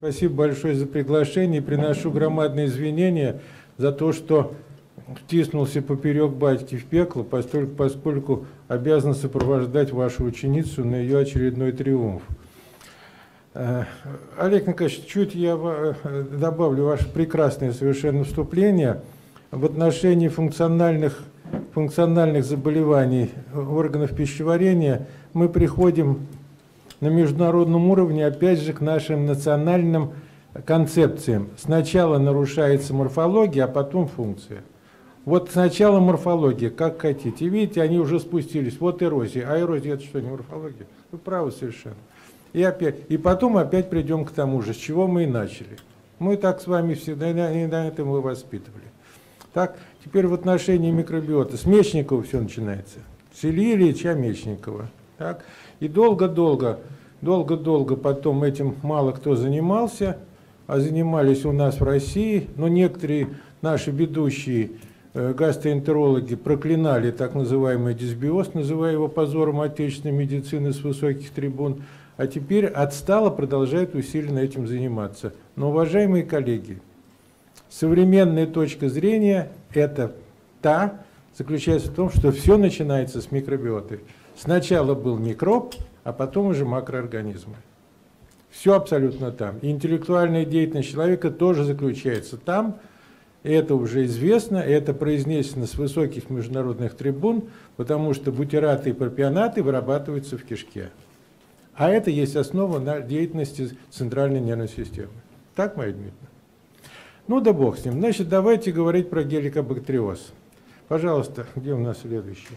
Спасибо большое за приглашение. Приношу громадные извинения за то, что втиснулся поперек батьки в пекло, поскольку обязан сопровождать вашу ученицу на ее очередной триумф. Олег Николаевич, чуть я добавлю ваше прекрасное совершенно вступление в отношении функциональных заболеваний органов пищеварения. Мы приходим на международном уровне, опять же, к нашим национальным концепциям. Сначала нарушается морфология, а потом функция. Вот сначала морфология, как хотите. Видите, они уже спустились. Вот эрозия. А эрозия — это что, не морфология? Вы правы совершенно. И потом опять придем к тому же, с чего мы и начали. Мы так с вами всегда, и на этом мы воспитывали. Так, теперь в отношении микробиота. С Мечникова все начинается. С Ильи Ильича Мечникова. Так. И долго-долго потом этим мало кто занимался, а занимались у нас в России, но некоторые наши ведущие гастроэнтерологи проклинали так называемый дисбиоз, называя его позором отечественной медицины с высоких трибун, а теперь отстало продолжает усиленно этим заниматься. Но, уважаемые коллеги, современная точка зрения заключается в том, что все начинается с микробиоты. Сначала был микроб, а потом уже макроорганизмы. Все абсолютно там. И интеллектуальная деятельность человека тоже заключается там. И это уже известно, и это произнесено с высоких международных трибун, потому что бутираты и пропионаты вырабатываются в кишке. А это есть основа деятельности центральной нервной системы. Так, Мария Дмитриевна? Ну да бог с ним. Значит, давайте говорить про геликобактериоз. Пожалуйста, где у нас следующий?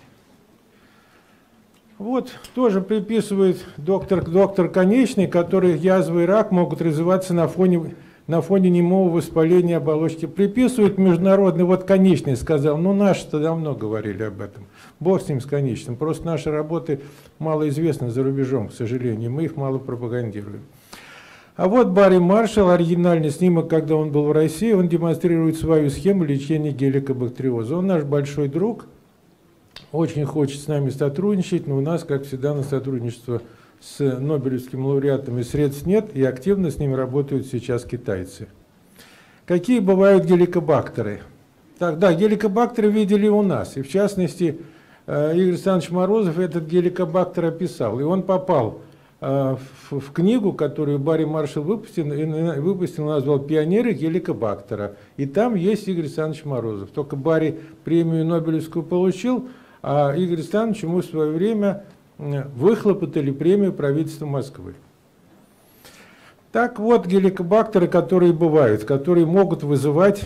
Вот, тоже приписывает доктор Конечный, который язвы и рак могут развиваться на фоне немого воспаления оболочки. Приписывает международный, вот Конечный сказал, ну наши-то давно говорили об этом. Бог с ним, с Конечным. Просто наши работы мало известны за рубежом, к сожалению, мы их мало пропагандируем. А вот Барри Маршалл, оригинальный снимок, когда он был в России, он демонстрирует свою схему лечения геликобактериоза. Он наш большой друг. Очень хочет с нами сотрудничать, но у нас, как всегда, на сотрудничество с нобелевскими лауреатами средств нет, и активно с ними работают сейчас китайцы. Какие бывают геликобактеры? Так, да, геликобактеры видели у нас, и в частности, Игорь Александрович Морозов этот геликобактер описал, и он попал в книгу, которую Барри Маршалл выпустил, назвал «Пионеры геликобактера», и там есть Игорь Александрович Морозов. Только Барри премию Нобелевскую получил, а Игорь Александрович ему в свое время выхлопотали премию правительства Москвы. Так вот, геликобактеры, которые бывают, которые могут вызывать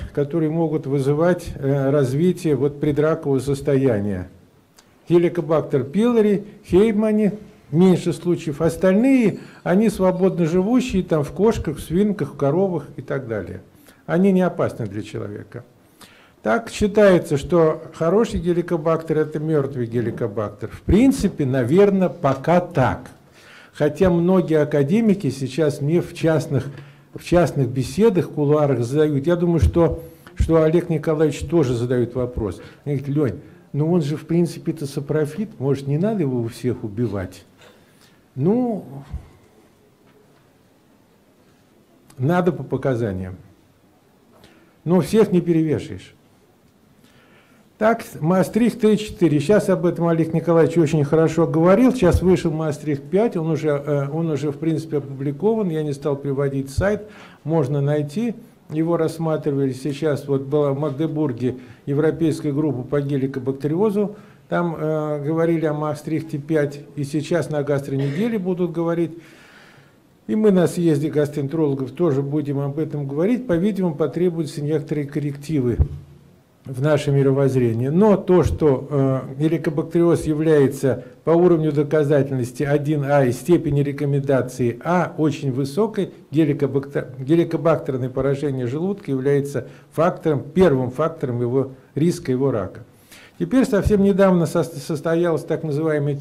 развитие предракового состояния. Геликобактер пилори, хеймани, меньше случаев. Остальные, они свободно живущие там в кошках, в свинках, в коровах и так далее. Они не опасны для человека. Так считается, что хороший геликобактер – это мертвый геликобактер. В принципе, наверное, пока так. Хотя многие академики сейчас мне в частных беседах, кулуарах задают. Я думаю, что Олег Николаевич тоже задает вопрос. Он говорит: Лень, ну он же в принципе-то сапрофит, может, не надо его у всех убивать? Ну, надо по показаниям. Но всех не перевешаешь. Так, Маастрихт 3.4. Сейчас об этом Олег Николаевич очень хорошо говорил. Сейчас вышел Маастрихт 5, он уже в принципе опубликован. Я не стал приводить сайт, можно найти. Его рассматривали сейчас, вот была в Магдебурге европейская группа по геликобактериозу. Там говорили о Маастрихте 5, и сейчас на гастронеделе будут говорить. И мы на съезде гастроэнтерологов тоже будем об этом говорить. По-видимому, потребуются некоторые коррективы в наше мировоззрение. Но то, что геликобактериоз является по уровню доказательности 1А и степени рекомендации А очень высокой, геликобактерное поражение желудка является первым фактором риска его рака. Теперь совсем недавно состоялся так называемый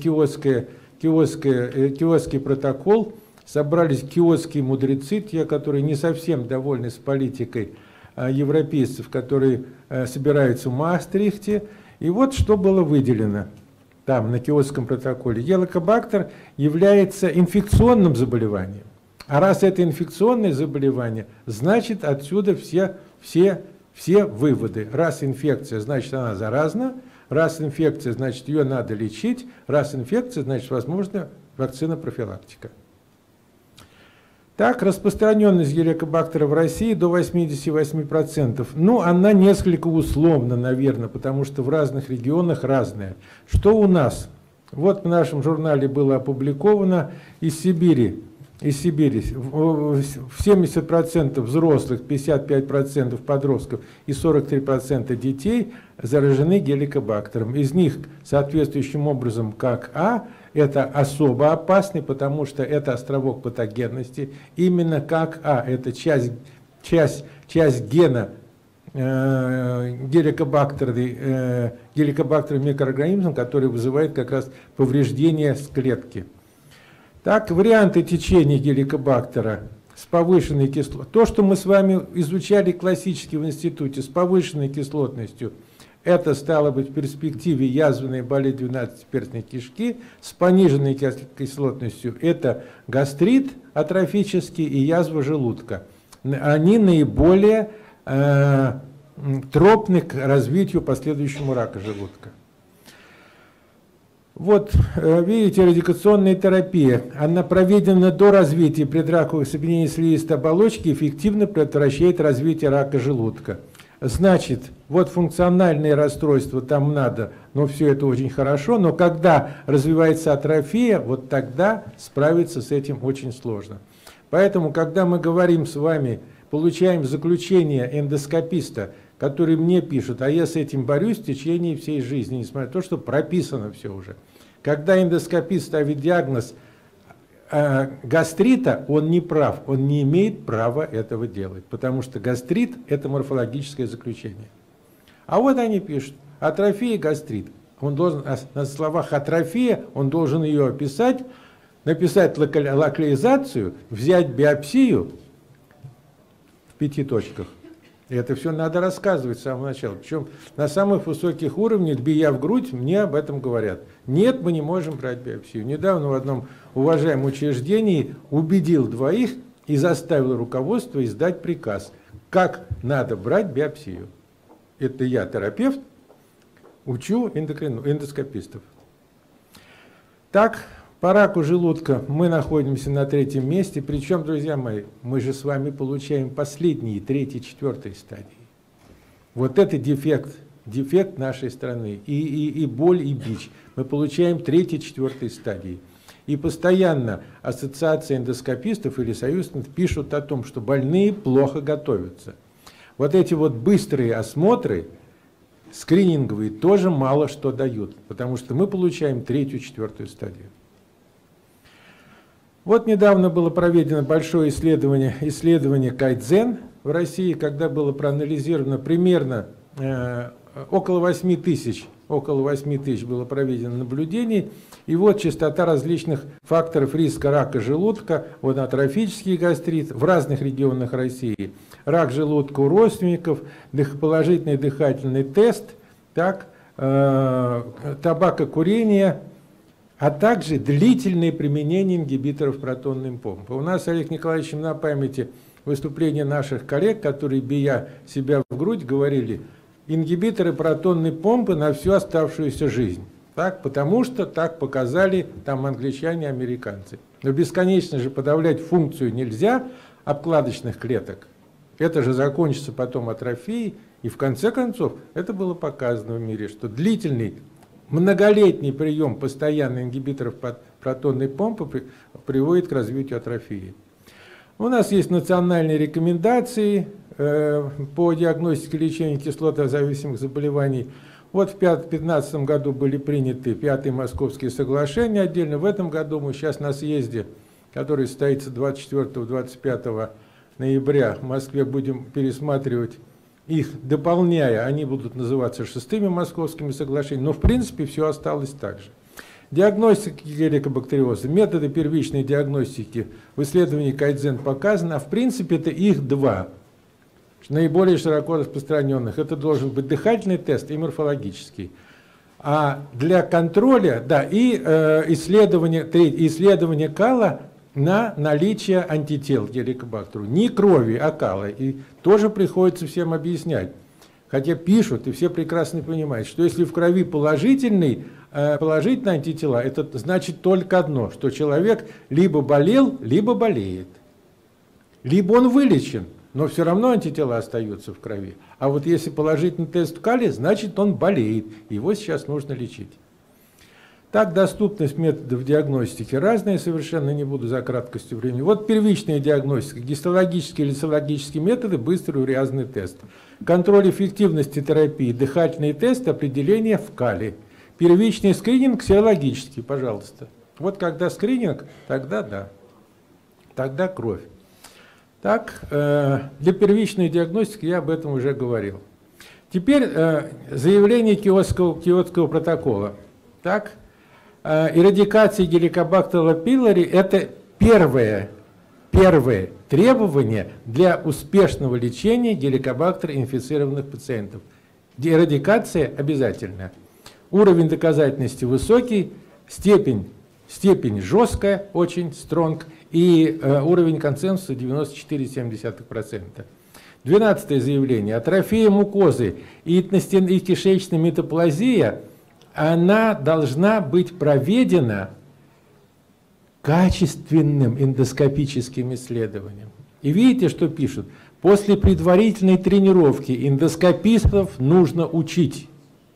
киотский протокол. Собрались киотские мудрецы, те, которые не совсем довольны с политикой европейцев, которые собираются в Маастрихте. И вот что было выделено там, на Киотском протоколе. Геликобактер является инфекционным заболеванием. А раз это инфекционное заболевание, значит отсюда все выводы. Раз инфекция, значит она заразна. Раз инфекция, значит ее надо лечить. Раз инфекция, значит возможно вакцина-профилактика. Так, распространенность геликобактера в России до 88%. Ну, она несколько условна, наверное, потому что в разных регионах разная. Что у нас? Вот в нашем журнале было опубликовано из Сибири 70% взрослых, 55% подростков и 43% детей заражены геликобактером. Из них соответствующим образом как это особо опасный, потому что это островок патогенности. Именно как это часть гена геликобактерных микроорганизмов, который вызывает как раз повреждение клетки. Так, варианты течения геликобактера с повышенной кислотностью. То, что мы с вами изучали классически в институте, с повышенной кислотностью, это стало быть в перспективе язвенной болезни 12-перстной кишки, с пониженной кислотностью это гастрит атрофический и язва желудка. Они наиболее тропны к развитию последующему рака желудка. Вот, видите, радикационная терапия. Она проведена до развития предраковых соединений слизистой оболочки, эффективно предотвращает развитие рака желудка. Значит, вот функциональные расстройства там надо, но все это очень хорошо, но когда развивается атрофия, вот тогда справиться с этим очень сложно. Поэтому, когда мы говорим с вами, получаем заключение эндоскописта, который мне пишет, а я с этим борюсь в течение всей жизни, несмотря на то, что прописано все уже. Когда эндоскопист ставит диагноз гастрита, он не прав, он не имеет права этого делать, потому что гастрит – это морфологическое заключение. А вот они пишут, атрофия, гастрит. Он должен, на словах атрофия, он должен ее описать, написать локализацию, взять биопсию в 5 точках. И это все надо рассказывать с самого начала. Причем на самых высоких уровнях, бия в грудь, мне об этом говорят. Нет, мы не можем брать биопсию. Недавно в одном уважаемом учреждении убедил 2 и заставил руководство издать приказ, как надо брать биопсию. Это я, терапевт, учу эндоскопистов. Так, по раку желудка мы находимся на 3-м месте, причем, друзья мои, мы же с вами получаем последние 3-й, 4-й стадии. Вот это дефект нашей страны, и боль, и бич. Мы получаем 3-й, 4-й стадии. И постоянно ассоциация эндоскопистов или союзников пишут о том, что больные плохо готовятся. Вот эти вот быстрые осмотры, скрининговые, тоже мало что дают, потому что мы получаем 3-ю, 4-ю стадию. Вот недавно было проведено большое исследование Кайдзен в России, когда было проанализировано примерно около 8 тысяч было проведено наблюдений, и вот частота различных факторов риска рака желудка, вот атрофический гастрит в разных регионах России, рак желудка у родственников, положительный дыхательный тест, так, табакокурение, а также длительное применение ингибиторов протонной помпы. У нас, Олег Николаевич, на памяти выступления наших коллег, которые, бия себя в грудь, говорили, ингибиторы протонной помпы на всю оставшуюся жизнь. Так, потому что так показали там англичане, американцы. Но бесконечно же подавлять функцию нельзя обкладочных клеток. Это же закончится потом атрофией. И в конце концов, это было показано в мире, что длительный, многолетний прием постоянных ингибиторов протонной помпы приводит к развитию атрофии. У нас есть национальные рекомендации по диагностике и лечению кислотозависимых заболеваний. Вот в 2015 году были приняты 5-е Московские соглашения отдельно. В этом году мы сейчас на съезде, который состоится 24-25 ноября в Москве, будем пересматривать их, дополняя, они будут называться 6-ми Московскими соглашениями, но в принципе все осталось так же. Диагностика геликобактериоза, методы первичной диагностики в исследовании Кайдзен показаны, а в принципе это их 2, наиболее широко распространенных. Это должен быть дыхательный тест и морфологический. А для контроля, да, и исследование кала на наличие антител к геликобактеру. Не крови, а кала. И тоже приходится всем объяснять. Хотя пишут, и все прекрасно понимают, что если в крови положительные антитела, это значит только одно, что человек либо болел, либо болеет. Либо он вылечен, но все равно антитела остаются в крови. А вот если положительный тест калия, значит он болеет. Его сейчас нужно лечить. Так, доступность методов диагностики разная, совершенно не буду за краткостью времени. Вот первичная диагностика, гистологические и лисологические методы, быстрый урезанный тест. Контроль эффективности терапии, дыхательный тест, определение в калии. Первичный скрининг серологический, пожалуйста. Вот когда скрининг, тогда да, тогда кровь. Так, для первичной диагностики я об этом уже говорил. Теперь заявление Киотского протокола. Так, эрадикация геликобактера пилори – это первое требование для успешного лечения геликобактер-инфицированных пациентов. Эрадикация обязательная. Уровень доказательности высокий, степень жесткая, очень стронг, и уровень консенсуса 94,7%. 12 заявление. Атрофия мукозы и кишечная метаплазия, она должна быть проведена качественным эндоскопическим исследованием. И видите, что пишут? После предварительной тренировки эндоскопистов нужно учить.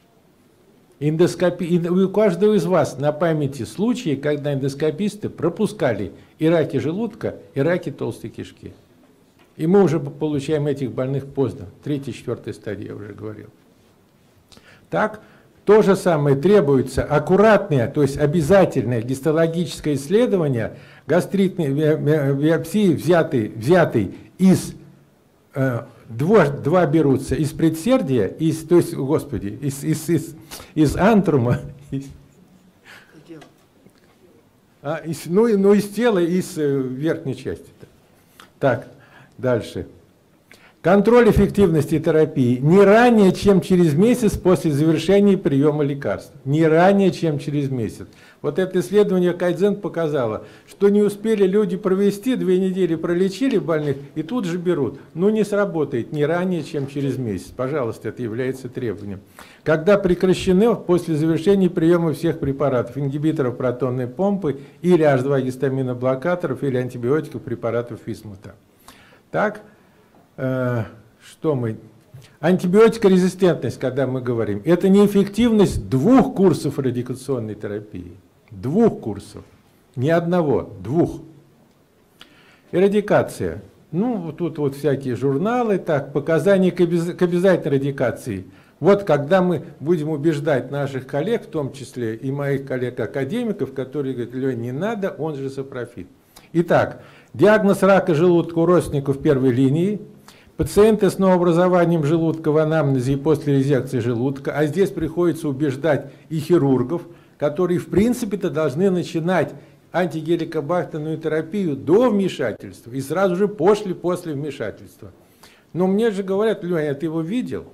У каждого из вас на памяти случаи, когда эндоскописты пропускали и раки желудка, и раки толстой кишки. И мы уже получаем этих больных поздно, 3-4 стадии, я уже говорил. Так, то же самое требуется аккуратное, то есть обязательное гистологическое исследование гастритной биопсии, взятой из, два берутся из предсердия, то есть, господи, из антрума, из тела, из верхней части. Так, дальше. Контроль эффективности терапии не ранее, чем через месяц после завершения приема лекарств. Не ранее, чем через месяц. Вот это исследование Кайдзен показало, что не успели люди провести, 2 недели пролечили больных и тут же берут. Ну не сработает не ранее, чем через месяц. Пожалуйста, это является требованием. Когда прекращены после завершения приема всех препаратов, ингибиторов протонной помпы или H2-гистаминоблокаторов или антибиотиков, препаратов Висмута. Так. Что мы? Антибиотикорезистентность, когда мы говорим, это неэффективность 2 курсов радикационной терапии. 2 курсов. Не одного, 2. Эрадикация. Ну, тут вот всякие журналы, так, показания к обязательной радикации. Вот когда мы будем убеждать наших коллег, в том числе и моих коллег-академиков, которые говорят, Лёнь, не надо, он же сапрофит. Итак, диагноз рака желудка у родственников первой линии. Пациенты с новообразованием желудка в анамнезе и после резекции желудка, а здесь приходится убеждать и хирургов, которые в принципе-то должны начинать антигеликобактерную терапию до вмешательства и сразу же после вмешательства. Но мне же говорят, Леня, ты его видел?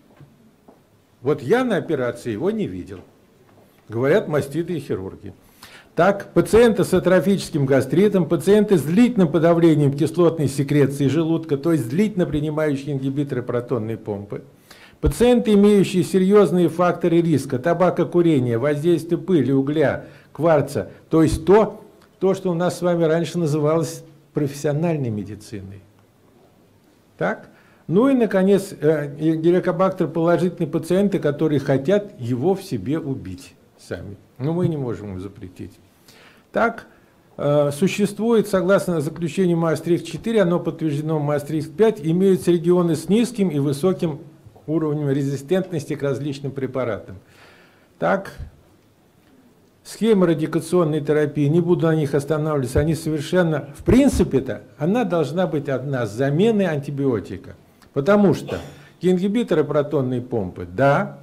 Вот я на операции его не видел. Говорят маститы и хирурги. Так, пациенты с атрофическим гастритом, пациенты с длительным подавлением кислотной секреции желудка, то есть длительно принимающие ингибиторы протонной помпы, пациенты, имеющие серьезные факторы риска, табакокурения, воздействие пыли, угля, кварца, то есть то, что у нас с вами раньше называлось профессиональной медициной. Так? Ну и, наконец, геликобактер положительные пациенты, которые хотят его в себе убить сами. Но мы не можем им запретить. Так, существует, согласно заключению Маастрихт-4, оно подтверждено Маастрихт-5, имеются регионы с низким и высоким уровнем резистентности к различным препаратам. Так, схема радикационной терапии, не буду на них останавливаться, они совершенно, в принципе-то, она должна быть одна с заменой антибиотика. Потому что ингибиторы протонной помпы, да.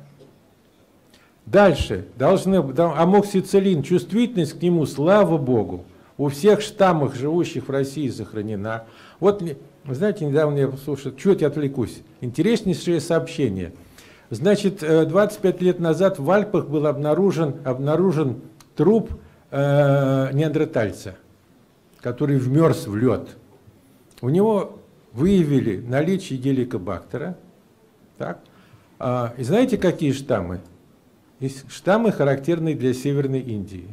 Дальше, амоксициллин, чувствительность к нему, слава богу, у всех штаммов, живущих в России, сохранена. Вот, вы знаете, недавно я послушал, чуть отвлекусь, интереснейшее сообщение. Значит, 25 лет назад в Альпах был обнаружен труп неандертальца, который вмерз в лед, у него выявили наличие геликобактера. Так? И знаете, какие штаммы? Штаммы, характерные для Северной Индии.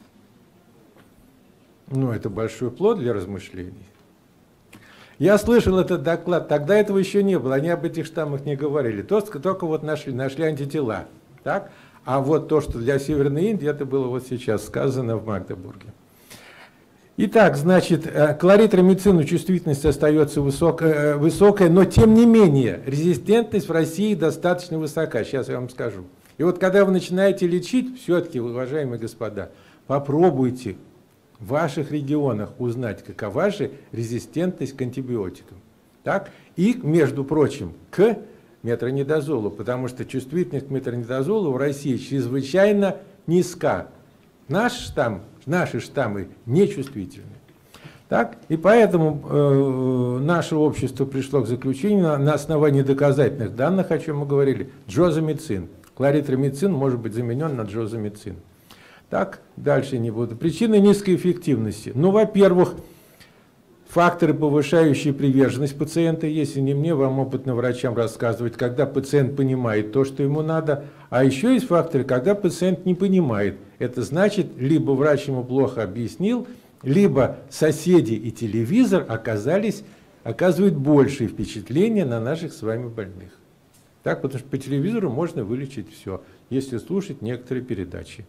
Ну, это большой плод для размышлений. Я слышал этот доклад, тогда этого еще не было, они об этих штаммах не говорили, только вот нашли антитела. Так? А вот то, что для Северной Индии, это было вот сейчас сказано в Магдебурге. Итак, значит, к ларитромицину чувствительность остается высокая, но тем не менее резистентность в России достаточно высока, сейчас я вам скажу. И вот когда вы начинаете лечить, все-таки, уважаемые господа, попробуйте в ваших регионах узнать, какова же резистентность к антибиотикам. Так? И, между прочим, к метронидозолу, потому что чувствительность к метронидозолу в России чрезвычайно низка. Наши штаммы нечувствительны. Так? И поэтому наше общество пришло к заключению на основании доказательных данных, о чем мы говорили, джозамицин. Кларитромицин может быть заменен на джозамицин. Так, дальше не буду. Причины низкой эффективности. Ну, во-первых, факторы, повышающие приверженность пациента, если не мне, вам, опытным врачам, рассказывать, когда пациент понимает то, что ему надо. А еще есть факторы, когда пациент не понимает. Это значит, либо врач ему плохо объяснил, либо соседи и телевизор оказывают большее впечатление на наших с вами больных. Так, потому что по телевизору можно вылечить все, если слушать некоторые передачи.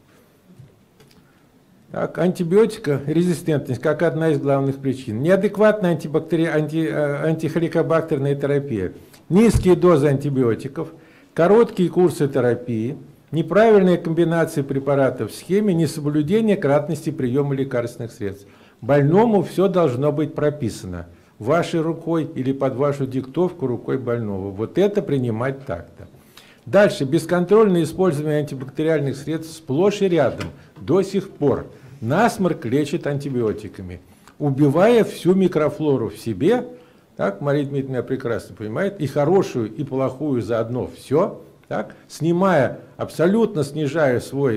Так, антибиотикорезистентность как одна из главных причин. Неадекватная антихеликобактерная терапия, низкие дозы антибиотиков, короткие курсы терапии, неправильная комбинация препаратов в схеме, несоблюдение кратности приема лекарственных средств. Больному все должно быть прописано вашей рукой или под вашу диктовку рукой больного. Вот это принимать так-то. Дальше. Бесконтрольное использование антибактериальных средств сплошь и рядом до сих пор. Насморк лечит антибиотиками, убивая всю микрофлору в себе, так, Мария Дмитриевна прекрасно понимает, и хорошую, и плохую заодно все, так, абсолютно снижая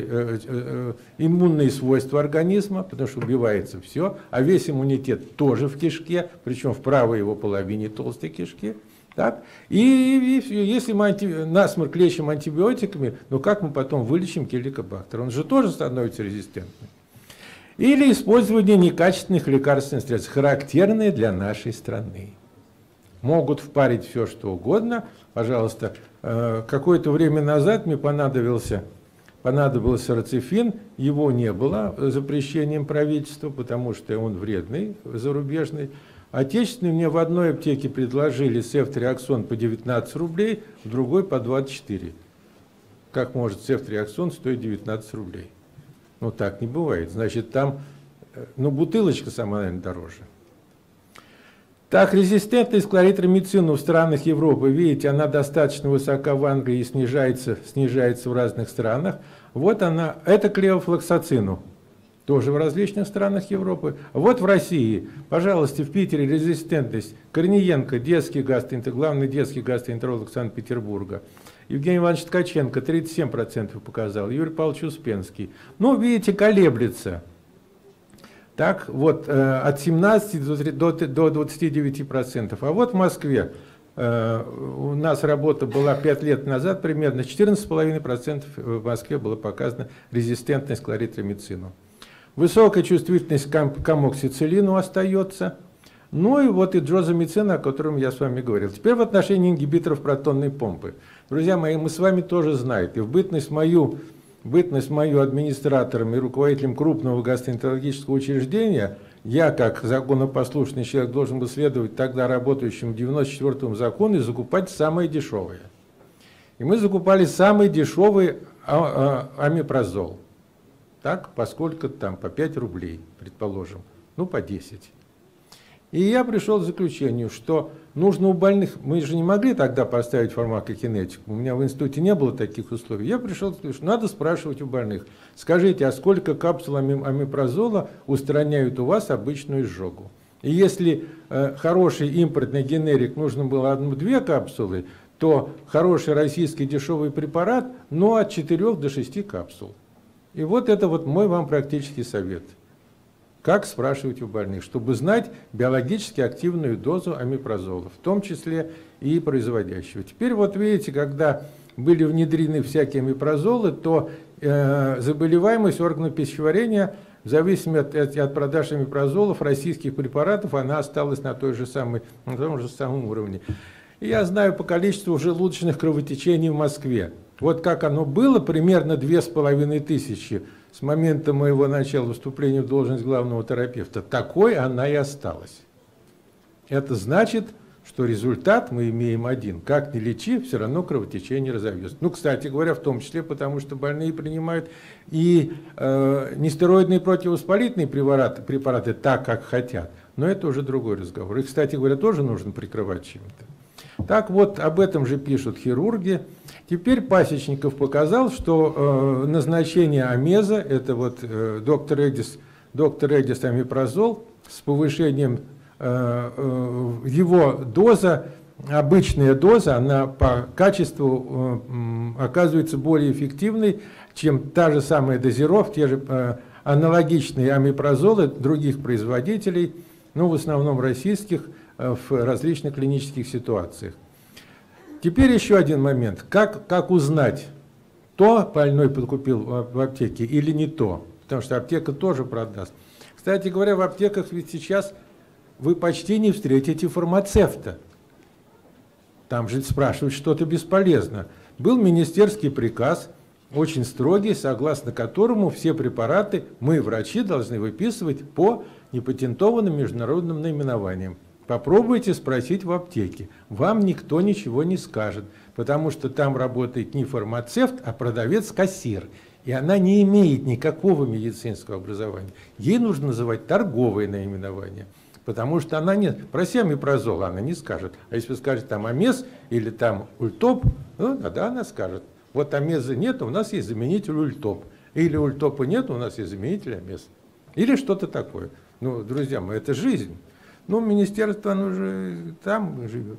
иммунные свойства организма, потому что убивается все, а весь иммунитет тоже в кишке, причем в правой его половине толстой кишки. Так? И если мы насморк лечим антибиотиками, ну как мы потом вылечим геликобактер? Он же тоже становится резистентным. Или использование некачественных лекарственных средств, характерные для нашей страны. Могут впарить все, что угодно. Пожалуйста, какое-то время назад мне понадобился рацифин, его не было запрещением правительства, потому что он вредный, зарубежный. Отечественный мне в одной аптеке предложили цефтриаксон по 19 рублей, в другой по 24. Как может цефтриаксон стоить 19 рублей? Ну, так не бывает. Значит, там, бутылочка сама, наверное, дороже. Так, резистентность к кларитромицину в странах Европы, видите, она достаточно высока в Англии и снижается в разных странах. Вот она, это к левофлоксацину, тоже в различных странах Европы. Вот в России, пожалуйста, в Питере резистентность. Корниенко, главный детский гастроэнтеролог Санкт-Петербурга. Евгений Иванович Ткаченко 37% показал, Юрий Павлович Успенский. Ну, видите, колеблется. Так, вот от 17 до 29%. А вот в Москве у нас работа была 5 лет назад примерно, 14,5% в Москве была показана резистентность к кларитромицину. Высокая чувствительность к амоксициллину остается. Ну и вот и джозамицин, о котором я с вами говорил. Теперь в отношении ингибиторов протонной помпы. Друзья мои, мы с вами тоже знаем, и в бытность мою администратором и руководителем крупного гастроэнтерологического учреждения, я, как законопослушный человек, должен был следовать тогда работающему 94-му закону и закупать самое дешевое. И мы закупали самый дешевый омепразол. Так, поскольку там по 5 рублей, предположим, ну по 10. И я пришел к заключению, что нужно у больных, мы же не могли тогда поставить фармакокинетику, у меня в институте не было таких условий, я пришел к заключению, что надо спрашивать у больных, скажите, а сколько капсул омепразола устраняют у вас обычную изжогу? И если хороший импортный генерик нужно было 1-2 капсулы, то хороший российский дешевый препарат, от 4 до 6 капсул. И вот это вот мой вам практический совет. Как спрашивать у больных, чтобы знать биологически активную дозу амипрозола, в том числе и производящего. Теперь вот видите, когда были внедрены всякие амипрозолы, то заболеваемость органов пищеварения, в зависимости от продаж амипрозолов, российских препаратов, она осталась на том же самом уровне. И я знаю по количеству желудочных кровотечений в Москве. Вот как оно было, примерно 2500 с момента моего начала выступления в должность главного терапевта, такой она и осталась. Это значит, что результат мы имеем один. Как ни лечи, все равно кровотечение разовьется. Ну, кстати говоря, в том числе потому, что больные принимают и нестероидные противовоспалительные препараты так, как хотят. Но это уже другой разговор. И, кстати говоря, тоже нужно прикрывать чем-то. Так вот, об этом же пишут хирурги. Теперь Пасечников показал, что назначение амеза, это вот доктор Эдис амипрозол с повышением его доза, обычная доза, она по качеству оказывается более эффективной, чем та же самая дозировка, те же аналогичные амипрозолы других производителей, ну, в основном российских, в различных клинических ситуациях. Теперь еще один момент. Как узнать, то больной подкупил в аптеке или не то? Потому что аптека тоже продаст. Кстати говоря, в аптеках ведь сейчас вы почти не встретите фармацевта. Там же спрашивать что-то бесполезно. Был министерский приказ, очень строгий, согласно которому все препараты мы, врачи, должны выписывать по непатентованным международным наименованиям. Попробуйте спросить в аптеке. Вам никто ничего не скажет, потому что там работает не фармацевт, а продавец-кассир. И она не имеет никакого медицинского образования. Ей нужно называть торговое наименование. Потому что она не... Проси амипрозол, она не скажет. А если вы скажете там амез или там ультоп, ну, тогда она скажет. Вот амеза нет, у нас есть заменитель ультоп. Или ультопа нет, у нас есть заменитель амез. Или что-то такое. Ну, друзья мои, это жизнь. Ну, министерство, оно же там живет.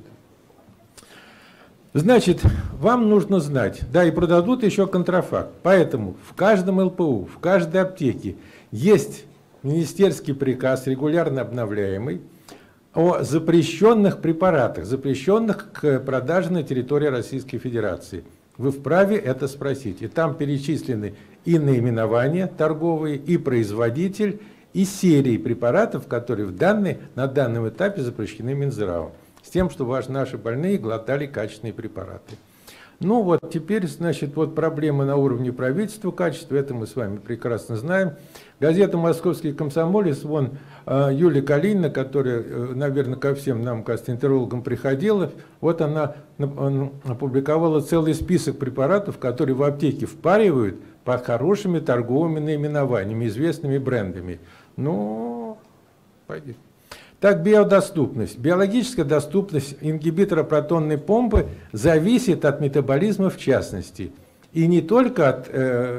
Значит, вам нужно знать, да, и продадут еще контрафакт. Поэтому в каждом ЛПУ, в каждой аптеке есть министерский приказ, регулярно обновляемый, о запрещенных препаратах, запрещенных к продаже на территории Российской Федерации. Вы вправе это спросить. И там перечислены и наименования торговые, и производитель, и серии препаратов, которые на данном этапе запрещены Минздравом. С тем, чтобы наши больные глотали качественные препараты. Ну вот теперь, значит, вот проблемы на уровне правительства, качества, это мы с вами прекрасно знаем. Газета «Московский комсомолец», вон Юлия Калинина, которая, наверное, ко всем нам, гастроэнтерологам приходила, вот она опубликовала целый список препаратов, которые в аптеке впаривают под хорошими торговыми наименованиями, известными брендами. Ну, пойдите. Так, биодоступность. Биологическая доступность ингибитора протонной помпы зависит от метаболизма в частности. И не только от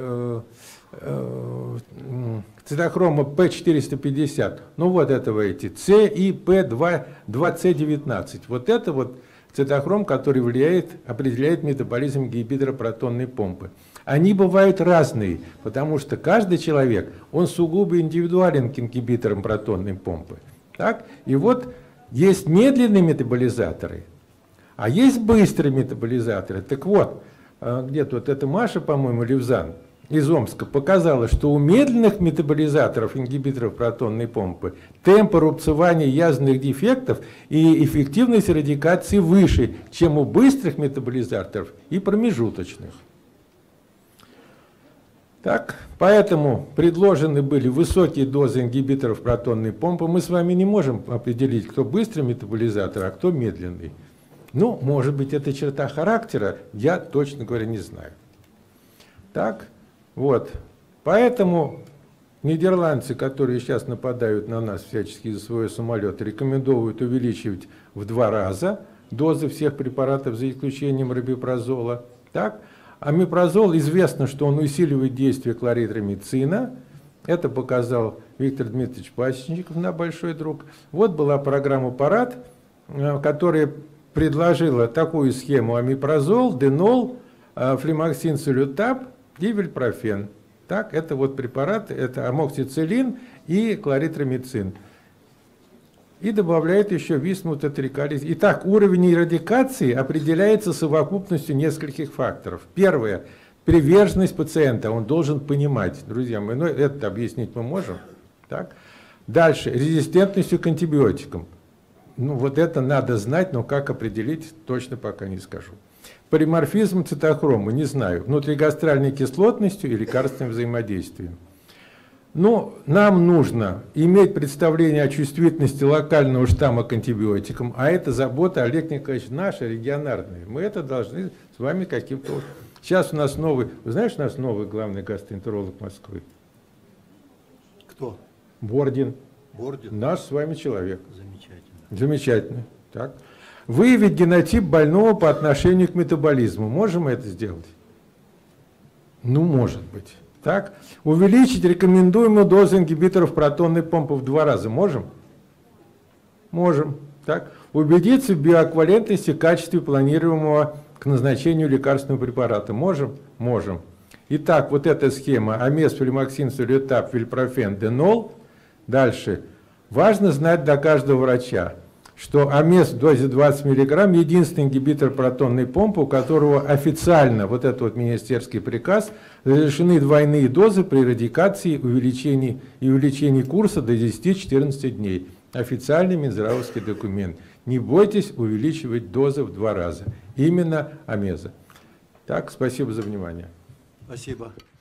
цитохрома P450, ну вот этого эти, С и P2C19. Вот это вот цитохром, который определяет метаболизм ингибитора протонной помпы. Они бывают разные, потому что каждый человек, он сугубо индивидуален к ингибиторам протонной помпы. Так? И вот есть медленные метаболизаторы, а есть быстрые метаболизаторы. Так вот, где-то вот эта Маша, по-моему, Левзан из Омска показала, что у медленных метаболизаторов, ингибиторов протонной помпы, темпы рубцевания язвенных дефектов и эффективность радикации выше, чем у быстрых метаболизаторов и промежуточных. Так, поэтому предложены были высокие дозы ингибиторов протонной помпы. Мы с вами не можем определить, кто быстрый метаболизатор, а кто медленный. Ну, может быть, это черта характера, я точно говоря не знаю. Так, вот. Поэтому нидерландцы, которые сейчас нападают на нас всячески за свой самолет, рекомендуют увеличивать в 2 раза дозы всех препаратов, за исключением рабипрозола. Так. Амипрозол, известно, что он усиливает действие клоритромицина. Это показал Виктор Дмитриевич Пасечников, наш большой друг. Вот была программа ПАРАД, которая предложила такую схему: амипрозол, денол, флемоксин, солютап и вельпрофен. Так, это вот препараты, это амоксициллин и кларитромицин. И добавляет еще висмутатрикалис. Итак, уровень эрадикации определяется совокупностью нескольких факторов. Первое – приверженность пациента, он должен понимать. Друзья мои, ну это объяснить мы можем. Так? Дальше – резистентностью к антибиотикам. Ну вот это надо знать, но как определить, точно пока не скажу. Полиморфизм цитохрома, не знаю, внутригастральной кислотностью и лекарственным взаимодействием. Ну, нам нужно иметь представление о чувствительности локального штамма к антибиотикам, а это забота, Олег Николаевич, наша, регионарная. Мы это должны с вами каким-то... Сейчас у нас новый... Вы знаете, у нас новый главный гастроэнтеролог Москвы? Кто? Бордин. Бордин? Наш с вами человек. Замечательно. Замечательно. Так. Выявить генотип больного по отношению к метаболизму. Можем мы это сделать? Ну, может быть. Так. Увеличить рекомендуемую дозу ингибиторов протонной помпы в 2 раза. Можем? Можем. Так. Убедиться в биоэквивалентности, качестве планируемого к назначению лекарственного препарата. Можем? Можем. Итак, вот эта схема. Амес, флемоксин, солютап, вильпрофен, денол. Дальше. Важно знать для каждого врача, что амес в дозе 20 мг единственный ингибитор протонной помпы, у которого официально, вот этот вот министерский приказ, разрешены двойные дозы при радикации и увеличении курса до 10-14 дней. Официальный минздравовский документ. Не бойтесь увеличивать дозы в 2 раза. Именно амеза. Так, спасибо за внимание. Спасибо.